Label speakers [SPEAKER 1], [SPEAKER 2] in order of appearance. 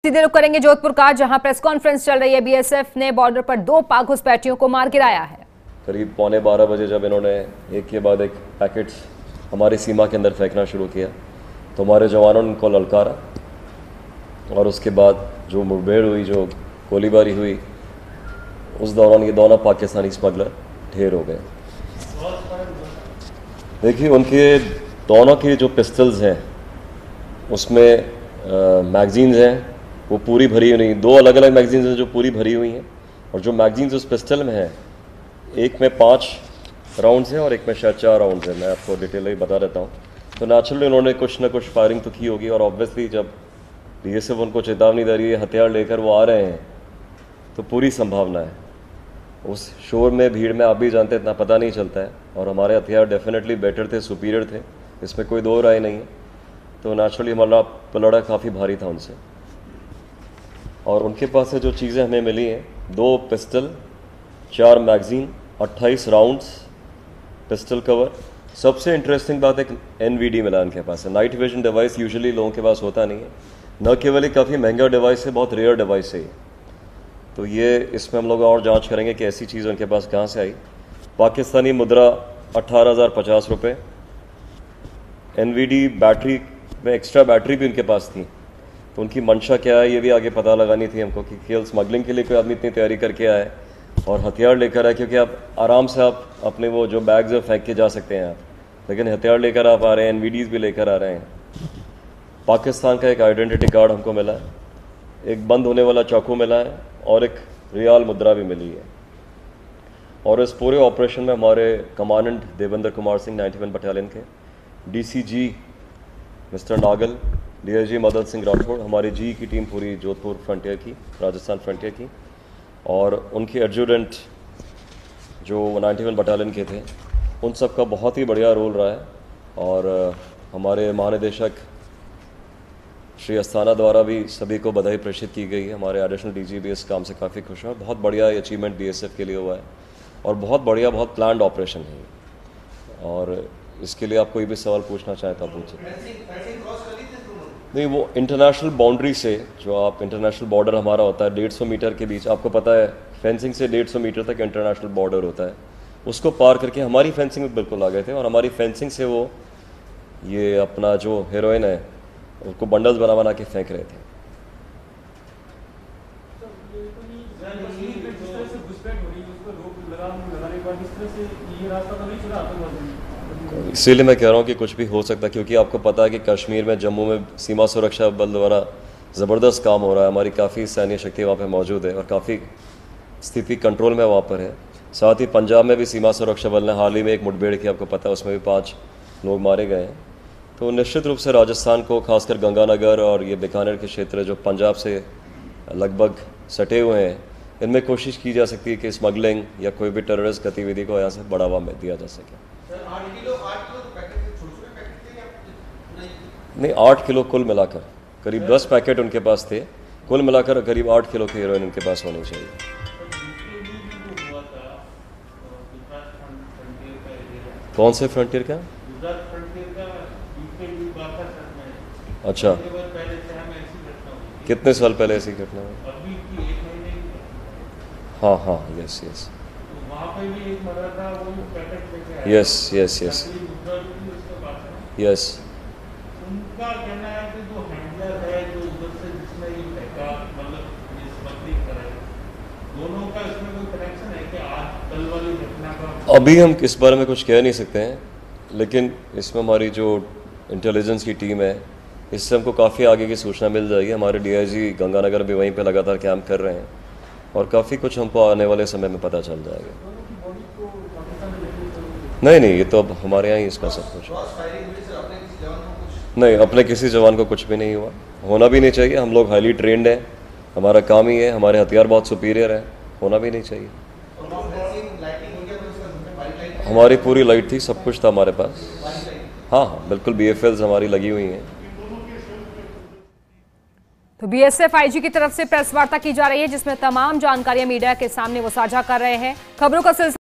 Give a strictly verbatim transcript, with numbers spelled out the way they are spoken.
[SPEAKER 1] सीधे रुख करेंगे जोधपुर का, जहां प्रेस कॉन्फ्रेंस चल रही है। बीएसएफ ने बॉर्डर पर दो पाक घुसपैठियों को मार गिराया है।
[SPEAKER 2] करीब पौने बारह बजे जब इन्होंने एक के बाद एक पैकेट्स हमारी सीमा के अंदर फेंकना शुरू किया तो हमारे जवानों ने उनको ललकारा और उसके बाद जो मुठभेड़ हुई, जो गोलीबारी हुई, उस दौरान ये दोनों पाकिस्तानी स्मगलर ढेर हो गए। देखिए, उनके दोनों के जो पिस्टल्स हैं उसमें मैगजीन्स हैं वो पूरी भरी हुई नहीं, दो अलग अलग मैगजीन्स हैं जो पूरी भरी हुई हैं, और जो मैगजीन्स उस पिस्टल में हैं एक में पाँच राउंड्स हैं और एक में शायद चार राउंड्स हैं। मैं आपको डिटेल ही बता देता हूँ। तो नेचुरली उन्होंने कुछ ना कुछ फायरिंग तो की होगी, और ऑब्वियसली जब बीएसएफ उनको चेतावनी दे रही है, हथियार लेकर वो आ रहे हैं, तो पूरी संभावना है उस शोर में, भीड़ में, आप भी जानते हैं इतना पता नहीं चलता है, और हमारे हथियार डेफिनेटली बेटर थे, सुपीरियर थे, इसमें कोई दो राय नहीं है। तो नेचुरली हमारा पलड़ा काफ़ी भारी था उनसे, और उनके पास से जो चीज़ें हमें मिली हैं, दो पिस्टल, चार मैगज़ीन, अट्ठाईस राउंड्स, पिस्टल कवर। सबसे इंटरेस्टिंग बात एक एनवीडी मिला उनके पास है। नाइट विजन डिवाइस यूजुअली लोगों के पास होता नहीं है, न केवल ही काफ़ी महंगा डिवाइस है, बहुत रेयर डिवाइस है। तो ये इसमें हम लोग और जांच करेंगे कि ऐसी चीज़ उनके पास कहाँ से आई। पाकिस्तानी मुद्रा अट्ठारह हज़ार पचास रुपये, एनवीडी बैटरी में एक्स्ट्रा बैटरी भी उनके पास थी। तो उनकी मंशा क्या है ये भी आगे पता लगानी थी हमको, कि केवल स्मगलिंग के लिए कोई आदमी इतनी तैयारी करके आए और हथियार लेकर आए, क्योंकि आप आराम से आप अपने वो जो बैग्स है फेंक के जा सकते हैं आप, लेकिन हथियार लेकर आप आ रहे हैं, एनवीडीज़ भी लेकर आ रहे हैं। पाकिस्तान का एक आइडेंटिटी कार्ड हमको मिला है, एक बंद होने वाला चाकू मिला है, और एक रियाल मुद्रा भी मिली है। और इस पूरे ऑपरेशन में हमारे commandant Devendra Kumar Singh ninety one battalion के, DCG mister Nagal, DIG Madan Singh Rathore, हमारी जी की टीम पूरी जोधपुर फ्रंटियर की, राजस्थान फ्रंटियर की, और उनके एडजुटेंट जो नाइन्टी वन बटालियन के थे, उन सब का बहुत ही बढ़िया रोल रहा है। और हमारे महानिदेशक श्री अस्थाना द्वारा भी सभी को बधाई प्रेषित की गई है। हमारे एडिशनल डीजी भी इस काम से काफ़ी खुश हैं। बहुत बढ़िया अचीवमेंट बीएसएफ के लिए हुआ है, और बहुत बढ़िया, बहुत प्लान्ड ऑपरेशन है। और इसके लिए आप कोई भी सवाल पूछना चाहें तो आप पूछ सकते हैं। नहीं, वो इंटरनेशनल बाउंड्री से, जो आप इंटरनेशनल बॉर्डर हमारा होता है डेढ़ सौ मीटर के बीच, आपको पता है फेंसिंग से डेढ़ सौ मीटर तक इंटरनेशनल बॉर्डर होता है, उसको पार करके हमारी फेंसिंग में बिल्कुल आ गए थे, और हमारी फेंसिंग से वो ये अपना जो हेरोइन है उसको बंडल्स बना बना के फेंक रहे थे। इसीलिए मैं कह रहा हूँ कि कुछ भी हो सकता है, क्योंकि आपको पता है कि कश्मीर में, जम्मू में सीमा सुरक्षा बल द्वारा ज़बरदस्त काम हो रहा है। हमारी काफ़ी सैन्य शक्ति वहाँ पे मौजूद है और काफ़ी स्थिति कंट्रोल में वहाँ पर है। साथ ही पंजाब में भी सीमा सुरक्षा बल ने हाल ही में एक मुठभेड़ की, आपको पता है, उसमें भी पाँच लोग मारे गए हैं। तो निश्चित रूप से राजस्थान को, खासकर गंगानगर और ये बीकानेर के क्षेत्र जो पंजाब से लगभग सटे हुए हैं, इनमें कोशिश की जा सकती है कि स्मगलिंग या कोई भी टेररिस्ट गतिविधि को यहाँ से बढ़ावा में दिया जा सके। नहीं, आठ किलो कुल मिलाकर, करीब दस पैकेट उनके पास थे, कुल मिलाकर करीब आठ किलो की हेरोइन उनके पास होनी चाहिए। कौन से फ्रंटियर का? अच्छा, कितने साल पहले ऐसी घटना हुई? हाँ हाँ, yes yes yes yes yes yes.
[SPEAKER 3] उनका कहना है कि जो हैंडलर है, जो उधर से जिसने ये फेंका, मतलब ये स्मगलिंग कराई, दोनों का इसमें कोई कनेक्शन है कि आज कल वाली घटना का?
[SPEAKER 2] अभी हम इस बारे में कुछ कह नहीं सकते हैं, लेकिन इसमें हमारी जो इंटेलिजेंस की टीम है, इससे हमको काफ़ी आगे की सूचना मिल जाएगी। हमारे डीआईजी गंगानगर भी वहीं पे लगातार कैंप कर रहे हैं, और काफ़ी कुछ हमको आने वाले समय में पता चल जाएगा। नहीं नहीं, ये तो अब हमारे यहाँ ही इसका सब कुछ नहीं, अपने किसी जवान को कुछ भी नहीं हुआ, होना भी नहीं चाहिए। हम लोग हाईली ट्रेंड हैं, हमारा काम ही है, हमारे हथियार बहुत सुपीरियर है, होना भी नहीं चाहिए। हमारी पूरी लाइट थी, सब कुछ था हमारे पास। हाँ हाँ बिल्कुल, बीएफएल्स हमारी लगी हुई हैं।
[SPEAKER 1] तो बीएसएफ आईजी की तरफ से प्रेस वार्ता की जा रही है, जिसमें तमाम जानकारियां मीडिया के सामने वो साझा कर रहे हैं। खबरों का सिलसिला